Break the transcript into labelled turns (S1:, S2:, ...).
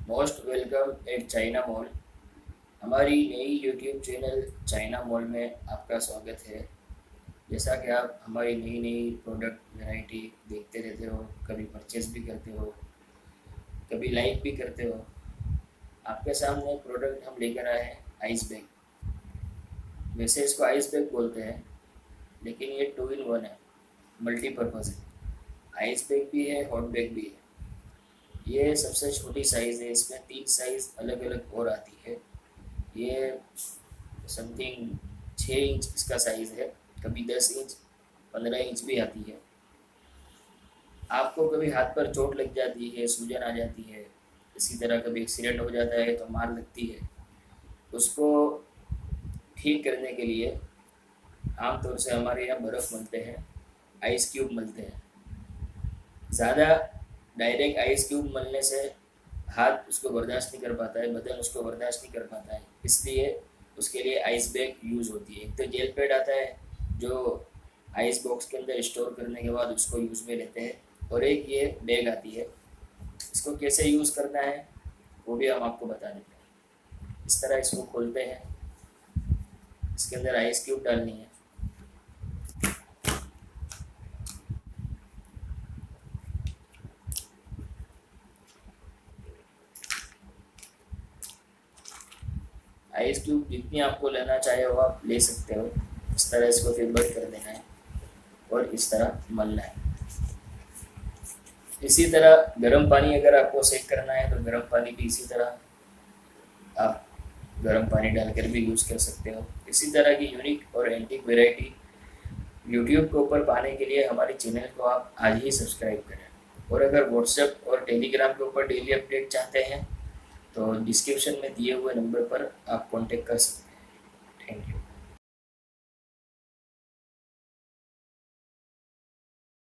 S1: Most welcome at China mall. हमारी नई YouTube channel China mall में आपका स्वागत है। जैसा कि आप हमारी नई नई प्रोडक्ट वैरायटी देखते रहते हो, कभी परचेज भी करते हो, कभी लाइक भी करते हो। आपके सामने प्रोडक्ट हम लेकर आए हैं, आइस बैग। वैसे इसको आइस बैग बोलते हैं, लेकिन ये 2 in 1 है, मल्टीपर्पज़ है। आइस बैग भी है, हॉट बैग भी है। ये सबसे छोटी साइज़ है, इसमें 3 साइज़ अलग अलग और आती है। ये समथिंग 6 इंच इसका साइज़ है, कभी 10 इंच 15 इंच भी आती है। आपको कभी हाथ पर चोट लग जाती है, सूजन आ जाती है, इसी तरह कभी एक्सीडेंट हो जाता है तो मार लगती है, उसको ठीक करने के लिए आमतौर से हमारे यहाँ बर्फ़ मिलते हैं, आइस क्यूब मिलते हैं। ज़्यादा डायरेक्ट आइस क्यूब मलने से हाथ उसको बर्दाश्त नहीं कर पाता है, बदन उसको बर्दाश्त नहीं कर पाता है, इसलिए उसके लिए आइस बैग यूज़ होती है। एक तो जेल पैड आता है जो आइस बॉक्स के अंदर स्टोर करने के बाद उसको यूज़ में लेते हैं, और एक ये बैग आती है। इसको कैसे यूज़ करना है वो भी हम आपको बता देते हैं। इस तरह इसको खोलते हैं, इसके अंदर आइस क्यूब डालनी है। आइस क्यूब जितनी आपको लेना चाहे वो आप ले सकते हो। इस तरह इसको फिर बंद कर देना है और इस तरह मलना है। इसी तरह गर्म पानी अगर आपको सेक करना है तो गर्म पानी भी इसी तरह आप गर्म पानी डालकर भी यूज़ कर सकते हो। इसी तरह की यूनिक और एंटीक वैरायटी यूट्यूब के ऊपर पाने के लिए हमारे चैनल को आप आज ही सब्सक्राइब करें। और अगर व्हाट्सएप और टेलीग्राम के ऊपर डेली अपडेट चाहते हैं तो डिस्क्रिप्शन में दिए हुए नंबर पर आप कांटेक्ट कर सकते हैं। Thank you.